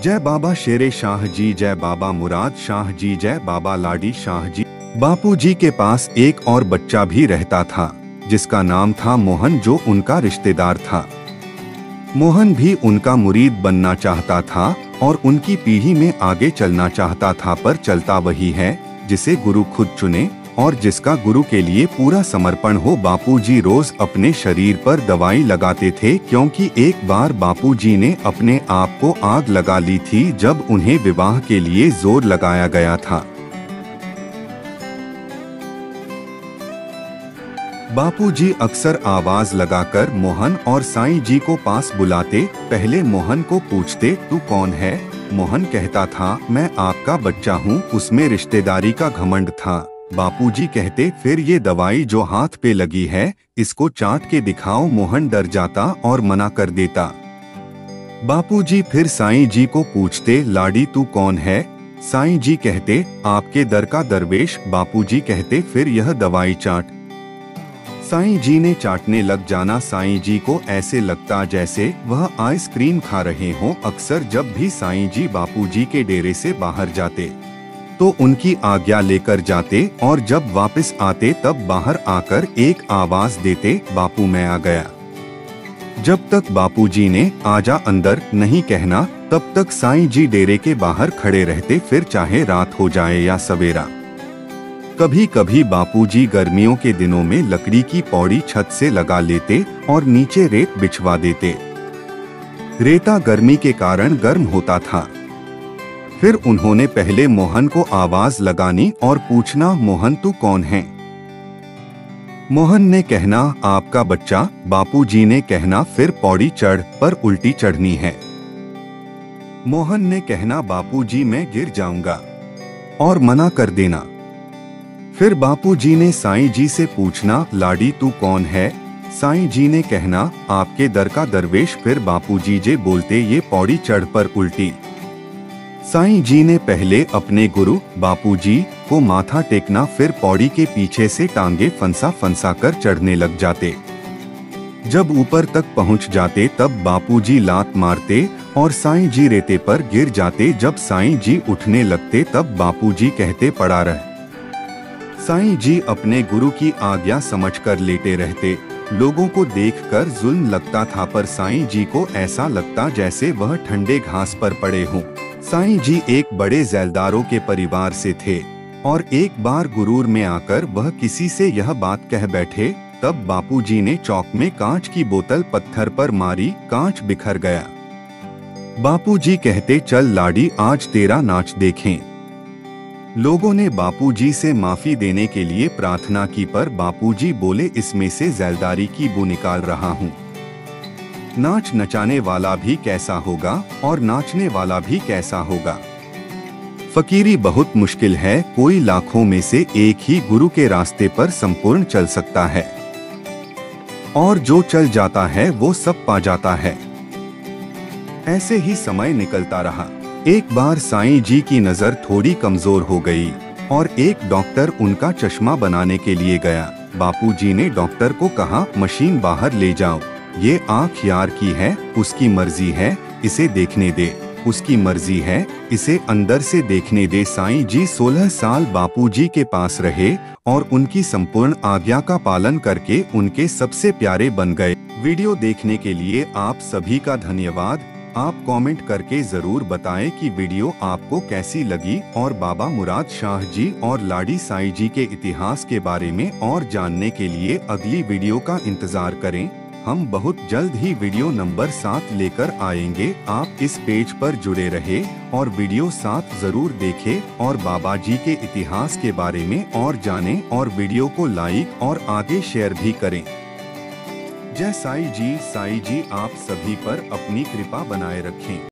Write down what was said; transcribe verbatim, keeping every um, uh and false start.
जय बाबा शेरे शाह जी, जय बाबा मुराद शाह जी, जय बाबा लाडी शाह जी। बापू जी के पास एक और बच्चा भी रहता था जिसका नाम था मोहन, जो उनका रिश्तेदार था। मोहन भी उनका मुरीद बनना चाहता था और उनकी पीढ़ी में आगे चलना चाहता था, पर चलता वही है जिसे गुरु खुद चुने और जिसका गुरु के लिए पूरा समर्पण हो। बापूजी रोज अपने शरीर पर दवाई लगाते थे, क्योंकि एक बार बापूजी ने अपने आप को आग लगा ली थी जब उन्हें विवाह के लिए जोर लगाया गया था। बापूजी अक्सर आवाज लगाकर मोहन और साईं जी को पास बुलाते। पहले मोहन को पूछते, तू कौन है? मोहन कहता था, मैं आपका बच्चा हूँ। उसमें रिश्तेदारी का घमंड था। बापूजी कहते, फिर ये दवाई जो हाथ पे लगी है इसको चाट के दिखाओ। मोहन डर जाता और मना कर देता। बापूजी फिर साईं जी को पूछते, लाडी तू कौन है? साईं जी कहते, आपके दर का दरवेश। बापूजी कहते, फिर यह दवाई चाट। साईं जी ने चाटने लग जाना। साईं जी को ऐसे लगता जैसे वह आइसक्रीम खा रहे हों। अक्सर जब भी साईं जी बापूजी के डेरे से बाहर जाते तो उनकी आज्ञा लेकर जाते और जब वापस आते तब बाहर आकर एक आवाज देते, बापू मैं आ गया। जब तक बापूजी ने आजा अंदर नहीं कहना तब तक साईं जी डेरे के बाहर खड़े रहते, फिर चाहे रात हो जाए या सवेरा। कभी कभी बापूजी गर्मियों के दिनों में लकड़ी की पौड़ी छत से लगा लेते और नीचे रेत बिछवा देते। रेता गर्मी के कारण गर्म होता था। फिर उन्होंने पहले मोहन को आवाज लगानी और पूछना, मोहन तू कौन है? मोहन ने कहना, आपका बच्चा। बापूजी ने कहना, फिर पौड़ी चढ़, पर उल्टी चढ़नी है। मोहन ने कहना, बापूजी मैं गिर जाऊंगा, और मना कर देना। फिर बापूजी ने साईं जी से पूछना, लाडी तू कौन है? साईं जी ने कहना, आपके दर का दरवेश। फिर बापूजी जे बोलते, ये पौड़ी चढ़ पर उल्टी। साईं जी ने पहले अपने गुरु बापूजी को माथा टेकना, फिर पौड़ी के पीछे से टांगे फंसा फंसा कर चढ़ने लग जाते। जब ऊपर तक पहुंच जाते तब बापूजी लात मारते और साईं जी रेते पर गिर जाते। जब साईं जी उठने लगते तब बापूजी कहते, पड़ा रह। साईं जी अपने गुरु की आज्ञा समझकर लेटे रहते। लोगों को देखकर जुल्म लगता था, पर साईं जी को ऐसा लगता जैसे वह ठंडे घास पर पड़े हों। साईं जी एक बड़े जैलदारों के परिवार से थे और एक बार गुरूर में आकर वह किसी से यह बात कह बैठे। तब बापूजी ने चौक में कांच की बोतल पत्थर पर मारी, कांच बिखर गया। बापूजी कहते, चल लाडी आज तेरा नाच देखें। लोगों ने बापूजी से माफी देने के लिए प्रार्थना की, पर बापूजी बोले, इसमें से जैलदारी की बू निकाल रहा हूँ। नाच नचाने वाला भी कैसा होगा और नाचने वाला भी कैसा होगा। फकीरी बहुत मुश्किल है। कोई लाखों में से एक ही गुरु के रास्ते पर संपूर्ण चल सकता है, और जो चल जाता है वो सब पा जाता है। ऐसे ही समय निकलता रहा। एक बार साईं जी की नजर थोड़ी कमजोर हो गई और एक डॉक्टर उनका चश्मा बनाने के लिए गया। बापूजी ने डॉक्टर को कहा, मशीन बाहर ले जाओ। ये आँख यार की है, उसकी मर्जी है, इसे देखने दे। उसकी मर्जी है, इसे अंदर से देखने दे। साईं जी सोलह साल बापूजी के पास रहे और उनकी संपूर्ण आज्ञा का पालन करके उनके सबसे प्यारे बन गए। वीडियो देखने के लिए आप सभी का धन्यवाद। आप कमेंट करके जरूर बताएं कि वीडियो आपको कैसी लगी और बाबा मुराद शाह जी और लाडी साईं जी के इतिहास के बारे में और जानने के लिए अगली वीडियो का इंतजार करें। हम बहुत जल्द ही वीडियो नंबर सात लेकर आएंगे। आप इस पेज पर जुड़े रहे और वीडियो सात जरूर देखें और बाबा जी के इतिहास के बारे में और जानें और वीडियो को लाइक और आगे शेयर भी करें। जय साईं जी। साईं जी आप सभी पर अपनी कृपा बनाए रखें।